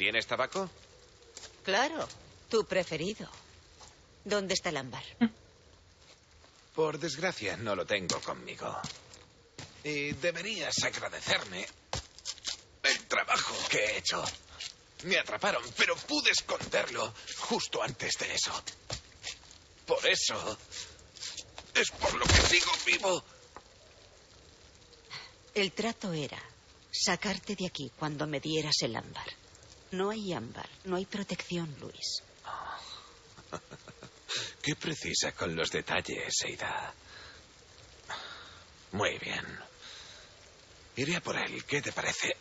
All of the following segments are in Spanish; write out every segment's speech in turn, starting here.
¿Tienes tabaco? Claro, tu preferido. ¿Dónde está el ámbar? Por desgracia, no lo tengo conmigo. Y deberías agradecerme el trabajo que he hecho. Me atraparon, pero pude esconderlo justo antes de eso. Por eso es por lo que sigo vivo. El trato era sacarte de aquí cuando me dieras el ámbar. No hay ámbar, no hay protección, Luis. Qué precisa con los detalles, Eida. Muy bien. Iré a por él. ¿Qué te parece?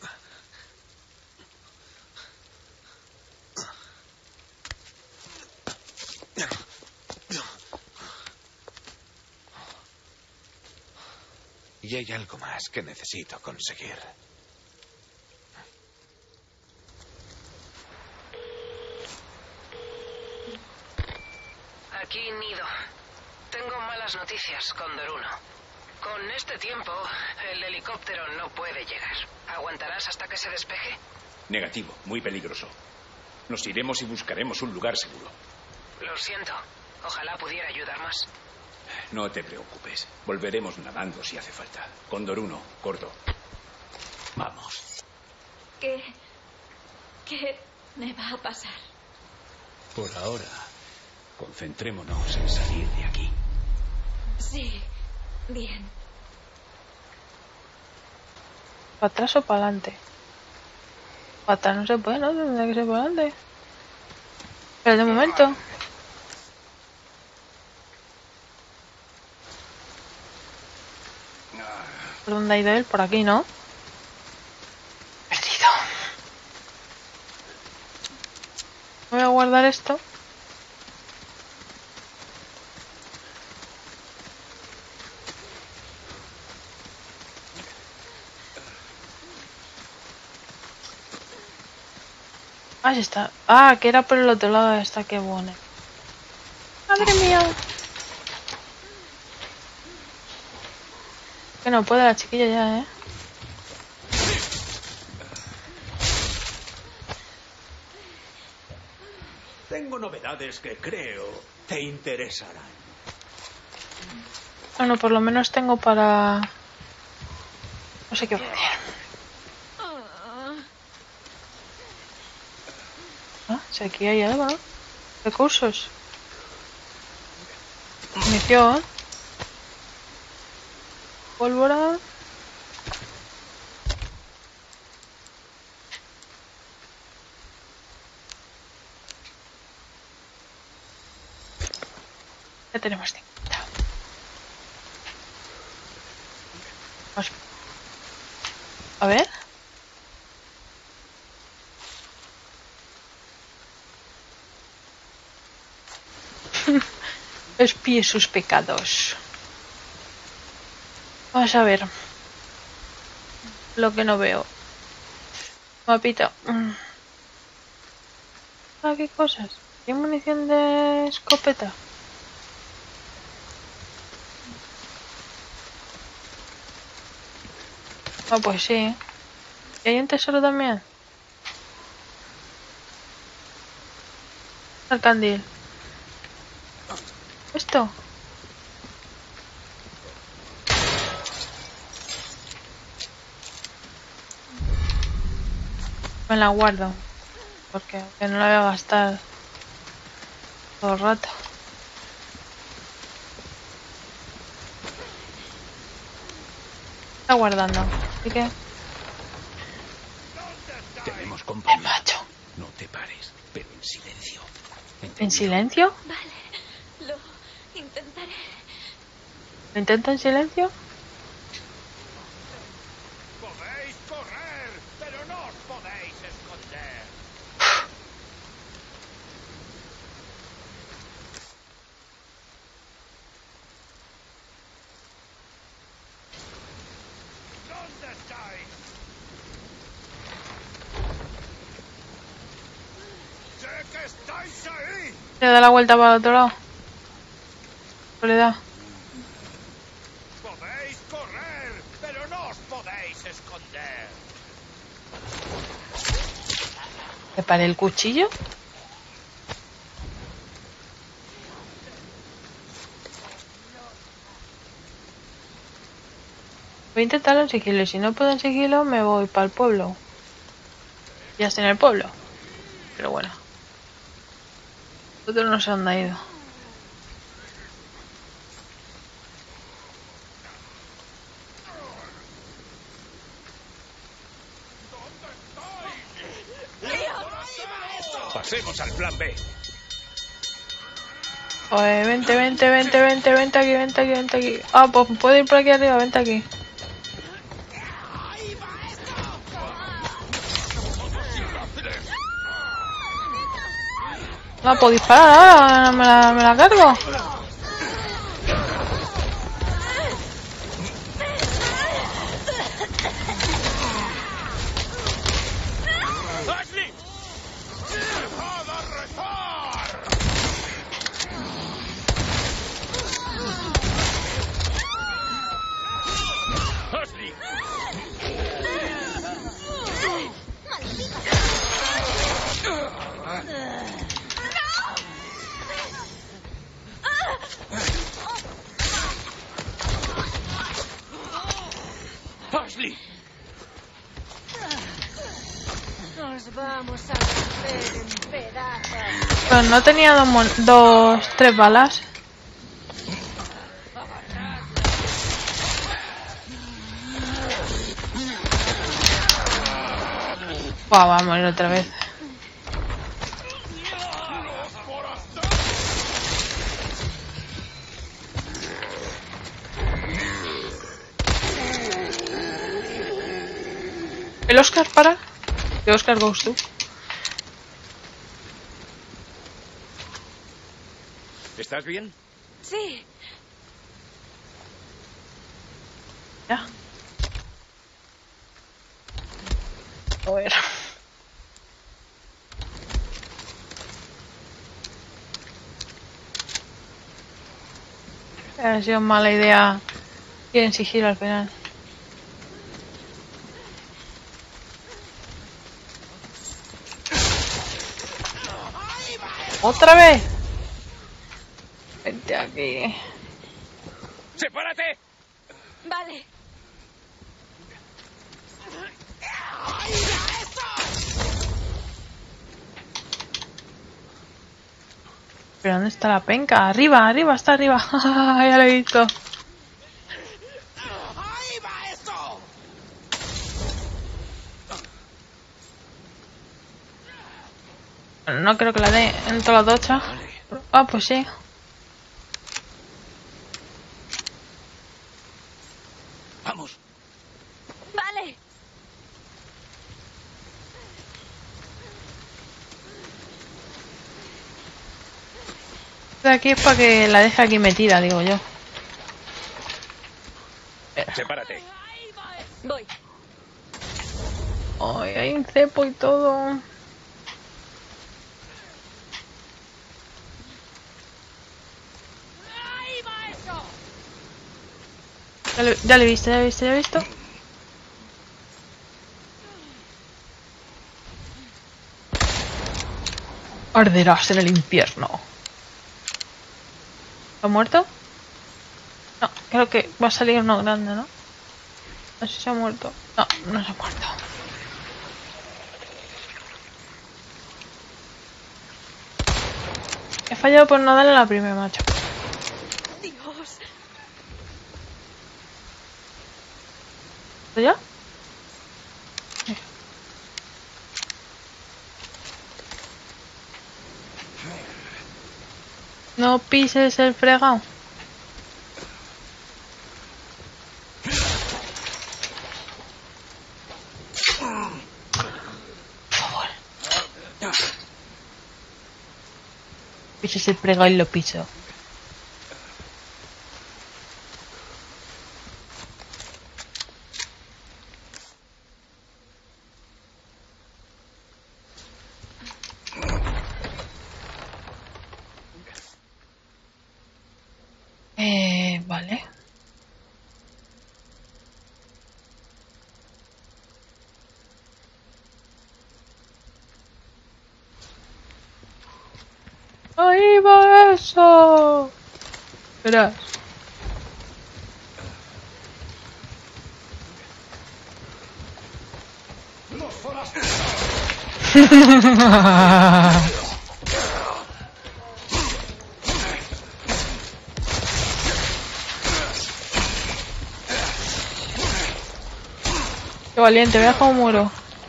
Y hay algo más que necesito conseguir. Aquí, Nido. Tengo malas noticias, Cóndor 1. Con este tiempo, el helicóptero no puede llegar. ¿Aguantarás hasta que se despeje? Negativo, muy peligroso. Nos iremos y buscaremos un lugar seguro. Lo siento. Ojalá pudiera ayudar más. No te preocupes. Volveremos nadando si hace falta. Cóndor 1, corto. Vamos. ¿Qué me va a pasar? Por ahora, concentrémonos en salir de aquí. Sí, bien. ¿Para atrás o para adelante? Para atrás no se puede, ¿no? Tendría que ser para adelante. Pero de momento. ¿Por dónde ha ido él? Por aquí, ¿no? Perdido. Voy a guardar esto. Ah, sí está. Ah, que era por el otro lado de esta, qué buena. Madre mía. Que no puede la chiquilla ya, ¿eh? Tengo novedades que creo te interesarán. Bueno, por lo menos tengo para... No sé qué voy a hacer. Ah, si aquí hay algo, ¿no? Recursos. Munición. Pólvora. Ya tenemos 50. Vamos. A ver. Espíe sus pecados. Vamos a ver. Lo que no veo. Mapita. Ah, qué cosas. ¿Hay munición de escopeta? Ah, pues sí. ¿Y hay un tesoro también? El candil. ¿Esto? Me la guardo. Porque aunque no la voy a gastar todo el rato. Está guardando. Así que... Tenemos compañía. El macho. No te pares, pero en silencio. ¿En silencio? Vale, lo intentaré. ¿Lo intenta en silencio? Podéis correr, pero no os podéis esconder. ¿Dónde estáis? ¡Sé que estáis ahí! Le da la vuelta para el otro lado. Le da. Podéis correr, pero no os podéis esconder. ¿Preparé el cuchillo? Voy a intentarlo en sigilo y si no puedo en sigilo me voy para el pueblo. Ya estoy en el pueblo. Pero bueno. Otro no sé dónde ha ido. Pasemos al plan B. Oye, vente aquí. Ah, pues puedo ir por aquí arriba, vente aquí. No puedo disparar ahora, me la cargo. ¡Ashley! ¡Dejad a rezar! ¡Ashley! ¡Ashley! Nos vamos a romper en pedazos. Pero no tenía tres balas. Buah, va a morir otra vez. El Oscar para. ¿Qué Oscar goes tú? ¿Estás bien? Sí. Ya. A ver. Ha sido mala idea ir en sigilo al final. ¡Otra vez! Vente aquí. ¡Sepárate! Vale. ¿Pero dónde está la penca? Arriba, está arriba. Ya lo he visto. ¡Ahí va eso! No creo que la dé en todas las dochas. Ah, pues sí. ¡Vamos! Vale. De aquí es para que la deje aquí metida, digo yo. ¡Sepárate! Voy. Ay, hay un cepo y todo. Ya lo he visto. Arderás en el infierno. ¿Ha muerto? No, creo que va a salir uno grande, ¿no? No sé si se ha muerto. No, no se ha muerto. He fallado por no darle a la primera, macho. Dios. ¿Ya? No pises el fregado. Por favor. Pises el fregado y lo piso. Vale. arriba eso! Verás. Qué valiente, veas cómo muero.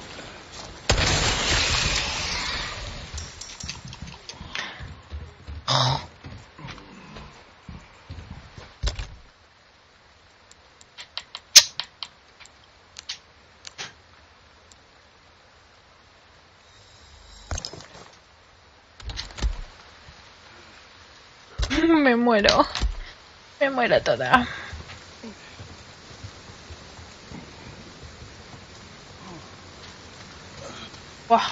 Me muero. Me muero toda. Buah.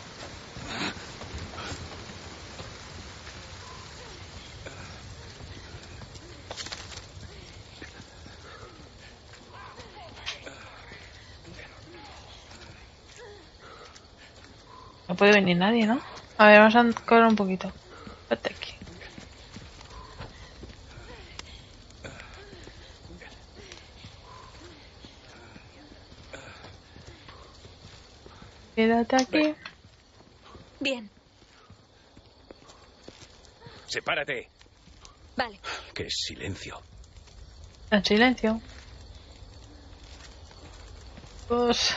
No puede venir nadie, ¿no? A ver, vamos a correr un poquito. Vete aquí. Quédate aquí. Bien. Sepárate. Vale. ¡Qué silencio! En silencio. Pues...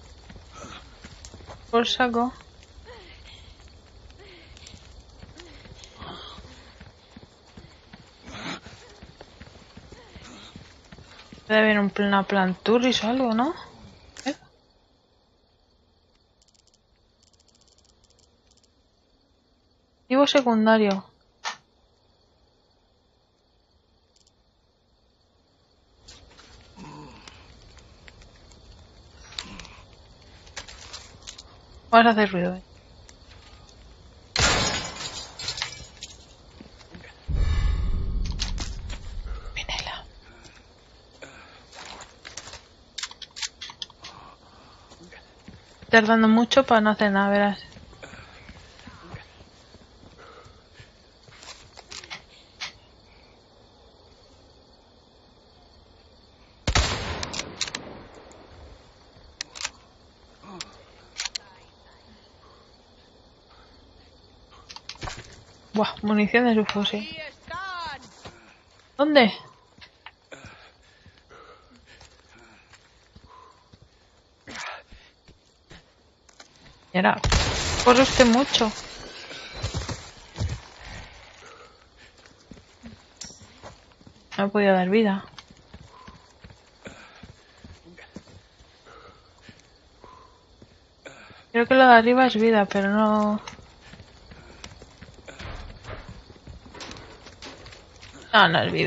por saco. Debe haber una planturris o algo, ¿no? Activo secundario. Vamos a hacer ruido. Minela. Tardando mucho para no hacer nada, verás. Buah, munición de su fusil. ¿Dónde? Mira, corre usted mucho. No he podido dar vida. Creo que lo de arriba es vida, pero no... No, no es vida.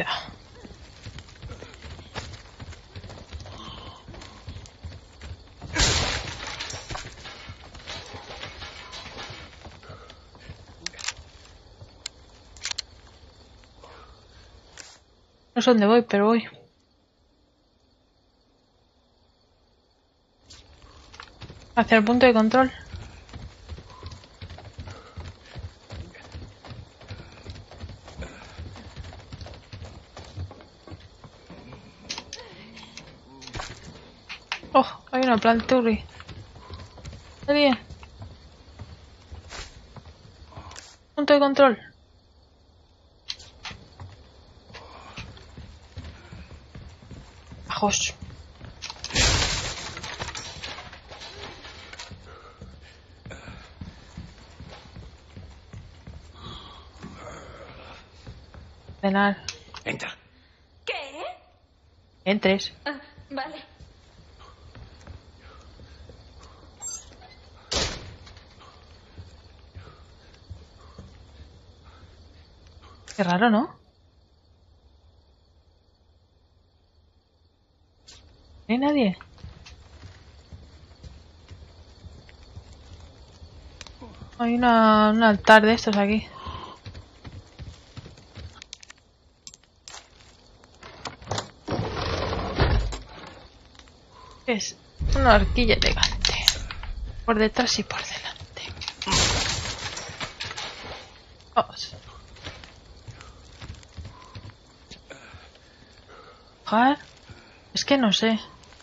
No sé dónde voy, pero voy. Hacia el punto de control. Oh, hay una planturri. Está bien. Punto de control. Ajos. Penal. Entra. ¿Qué? Entres. Ah, vale. Qué raro, ¿no? ¿No hay nadie? Hay un altar de estos aquí. Es una horquilla elegante. Por detrás y por delante. Vamos. Bajar. Es que no sé.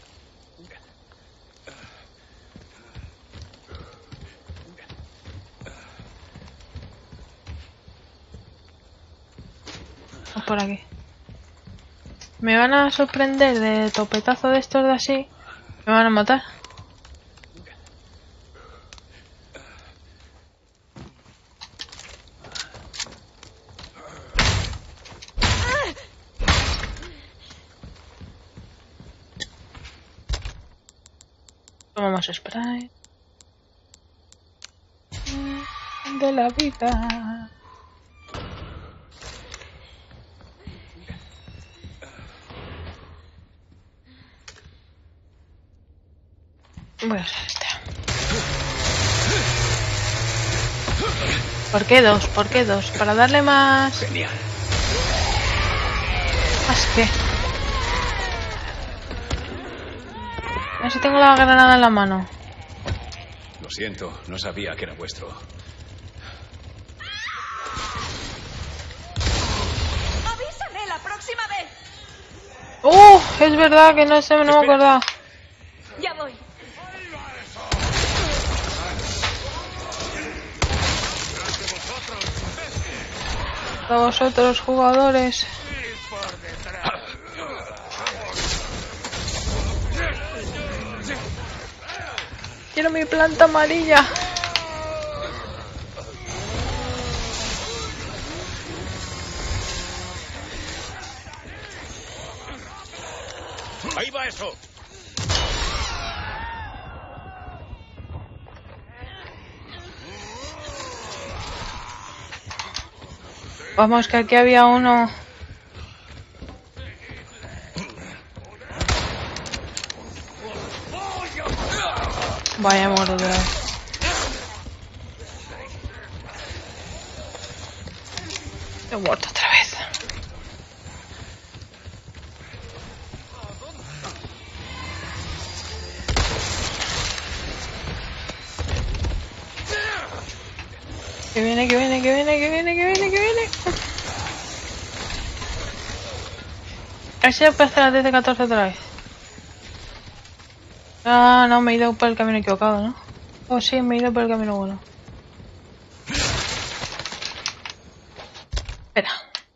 Vamos por aquí. Me van a sorprender de topetazo de estos de así. Me van a matar. Tomamos spray. De la vida. Voy a usar este. ¿Por qué dos? ¿Por qué dos? Para darle más... Genial. ¿Más qué? A ver si tengo la granada en la mano. Lo siento, no sabía que era vuestro. ¡Avísame la próxima vez! Es verdad que no sé, no me acordaba. Ya voy. A vosotros, jugadores. Quiero mi planta amarilla. ¡Ahí va eso! Vamos, que aquí había uno. Vaya, muerto otra vez. He muerto otra vez. Que viene, que viene, que viene, que viene, que viene, que viene. A ver si aparece la TC-14 otra vez. Ah, no, me he ido por el camino equivocado, ¿no? Oh, sí, me he ido por el camino bueno. Espera.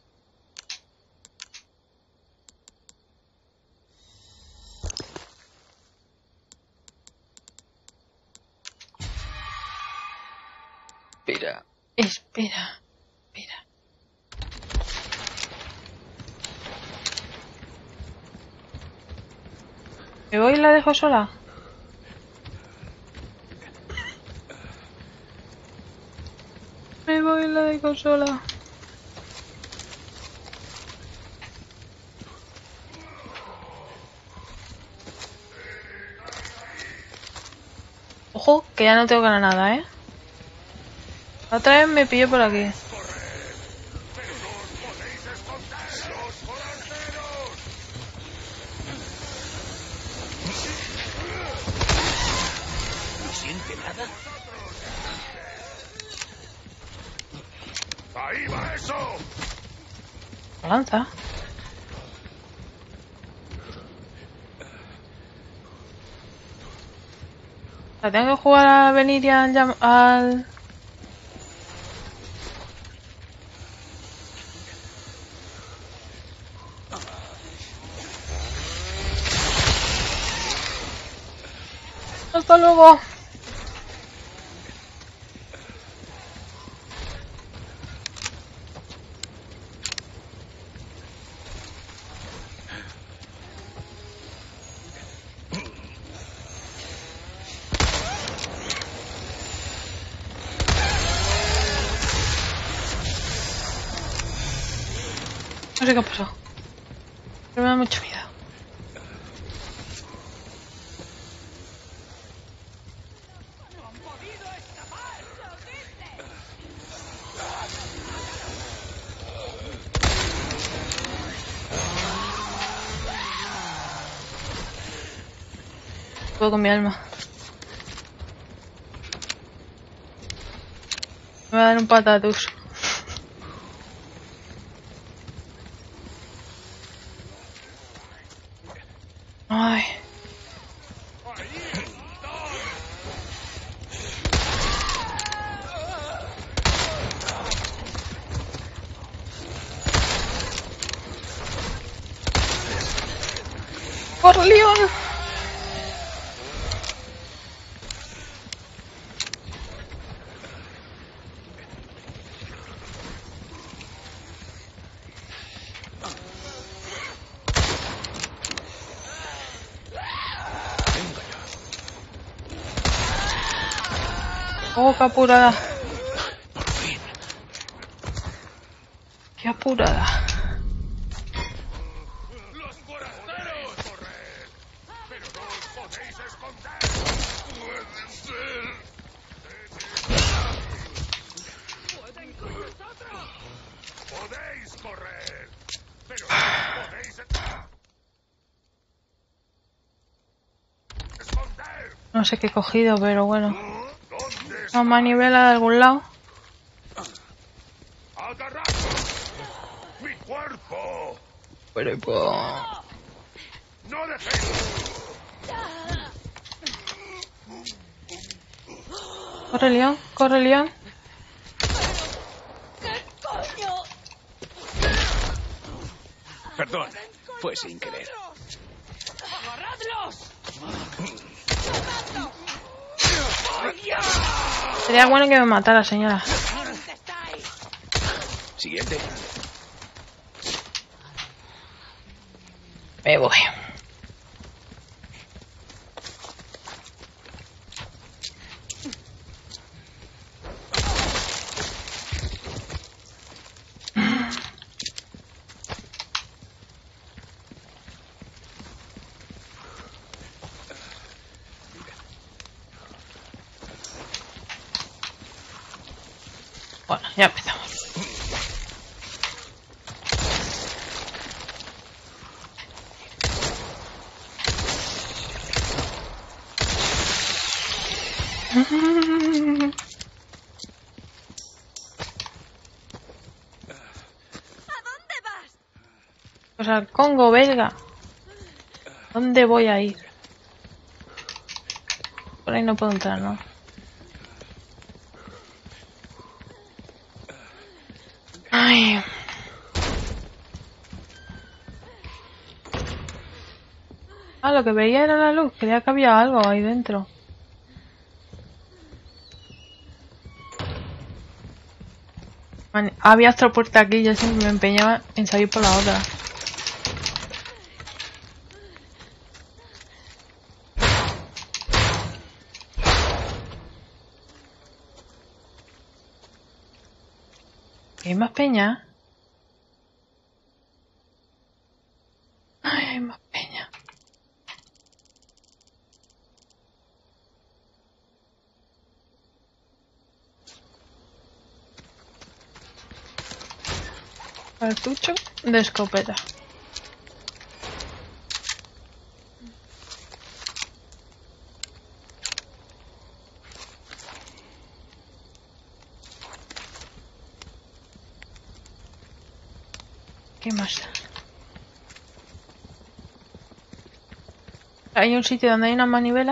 Espera, espera, espera. ¿Me voy y la dejo sola? Me voy y la dejo sola. Ojo, que ya no tengo granada, ¿eh? Otra vez me pilló por aquí. ¿No siente nada? ¡Ahí va eso! Lanza. La tengo que jugar a venir y al... Hasta luego. No sé qué ha pasado. Pero me da mucho miedo. Puedo con mi alma. Me va a dar un patatus. Ay. ¡Corre, Leon! ¡Oh, qué apurada! Por fin. ¡Qué apurada! ¡Los forasteros! ¡Corred! ¡Pero no os podéis esconder! ¡Puede ser! ¡Pueden con nosotros! ¡Podéis correr! ¡Pero no os podéis esconder! No sé qué he cogido, pero bueno. ¿Dónde Una manivela de algún lado. ¡Agarradlos! ¡Mi cuerpo! Pero ¡No dejéis! corre, Leon, corre, Leon. Perdón, fue sin querer. Sería bueno que me matara, señora. Siguiente. Me voy. Bueno, ya empezamos. Pues al Congo belga. ¿Dónde voy a ir? Por ahí no puedo entrar, ¿no? Ay. Ah, lo que veía era la luz. Creía que había algo ahí dentro. Había otra puerta aquí. Yo siempre me empeñaba en salir por la otra. ¿Hay más peña? Ay, hay más peña. Cartucho de escopeta. ¿Qué más? Hay un sitio donde hay una manivela.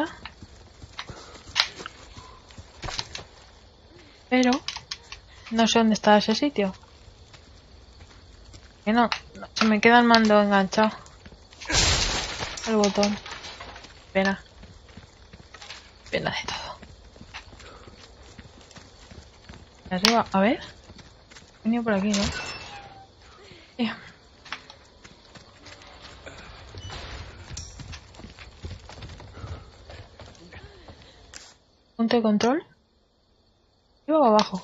Pero no sé dónde está ese sitio. Que no, se me queda el mando enganchado. El botón. Pena. Pena de todo. Arriba, a ver. He venido por aquí, ¿no? Tío. Punto de control. ¿Arriba o abajo?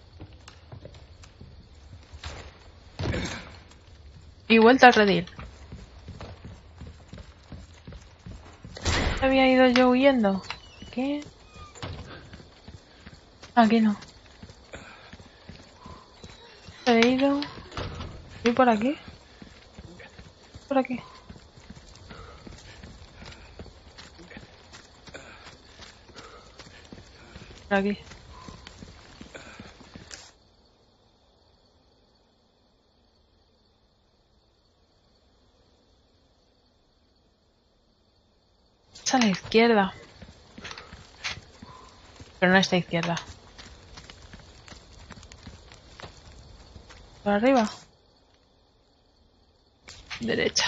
Y vuelta al redil. Había ido yo huyendo. ¿Qué? Aquí no. He ido. ¿Voy por aquí? Por aquí. Por aquí. Es a la izquierda. Pero no es a la izquierda. ¿Por arriba? Derecha.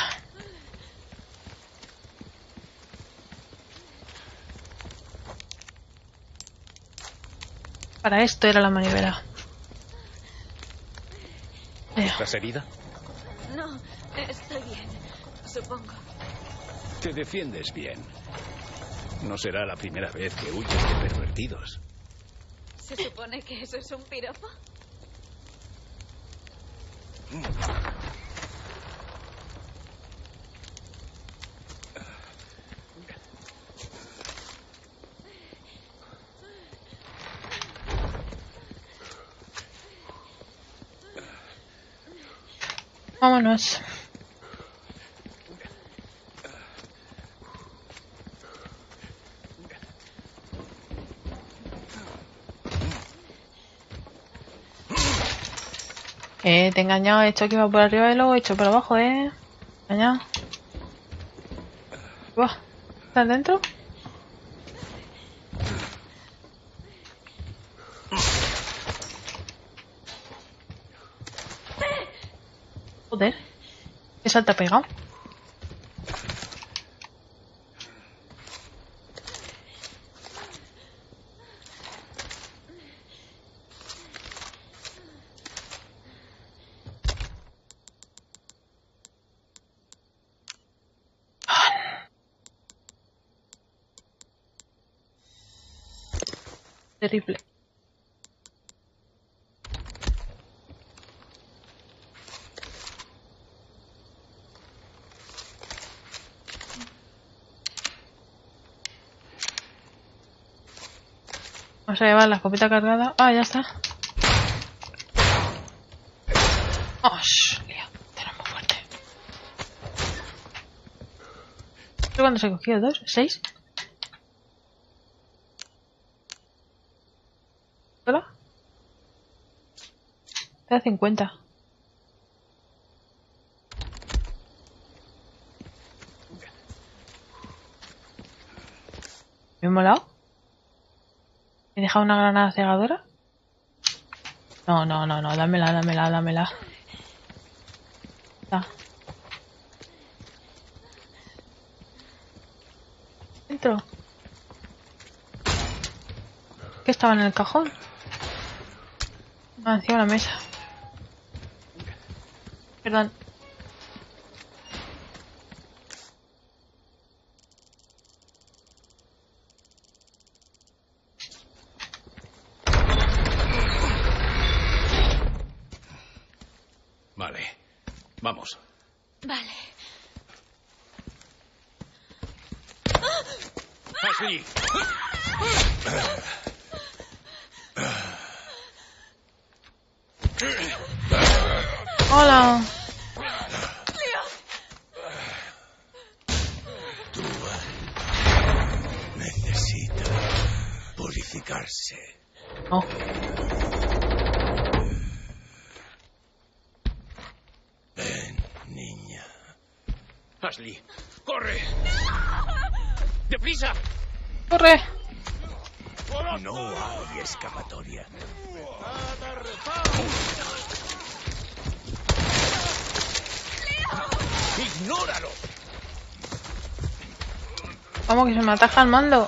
Para esto era la manivela. ¿Estás herida? No, estoy bien, supongo. Te defiendes bien. No será la primera vez que huyes de pervertidos. ¿Se supone que eso es un piropo? Vámonos. Te he engañado, he hecho que iba por arriba y luego he hecho por abajo, engañado. Buah, ¿estás dentro? Joder, ¿qué salta pegado? Terrible. Vamos a llevar la escopeta cargada. Ah, ya está. Oh, lío. Tenemos fuerte. ¿Cuándo se ha cogido? ¿2? ¿6? ¿Hola? Te da 50. ¿Me he molado? ¿He dejado una granada cegadora? No, dámela. Está. Dentro. ¿Qué estaba en el cajón? Ah, encima de la mesa. Perdón. Vale, vamos. Vale. Ashley. Hola. Necesita purificarse. Oh. Ven, niña. Ashley, corre. ¡Deprisa! ¡Corre! No hay escapatoria. ¡Ignóralo! Vamos, que se me ataja el mando.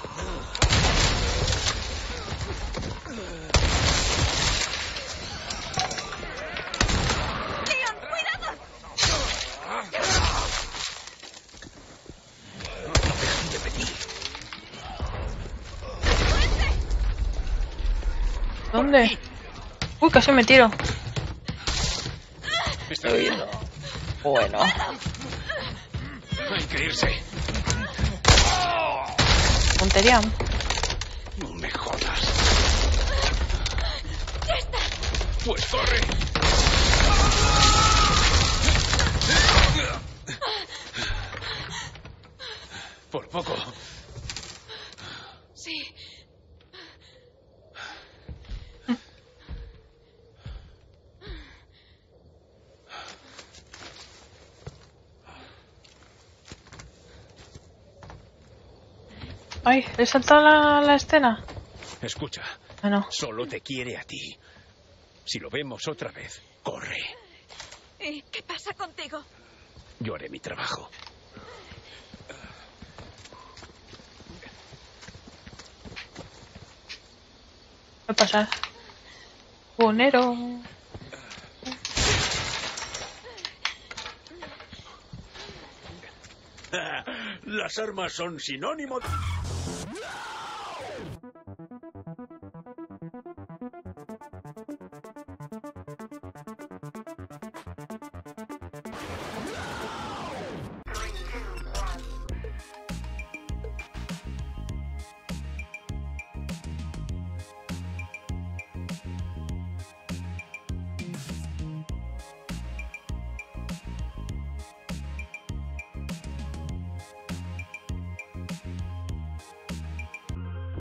¿Dónde? Uy, casi me tiro. Me está viendo. Bueno. Hay que irse. tontería. No me jodas. ¡Ya está! Pues corre. Por poco. Sí. Ay, ¿he saltado la escena? Escucha. Ah, no. Solo te quiere a ti. Si lo vemos otra vez, corre. ¿Y qué pasa contigo? Yo haré mi trabajo. ¿Qué pasa? Bonero. Las armas son sinónimo de...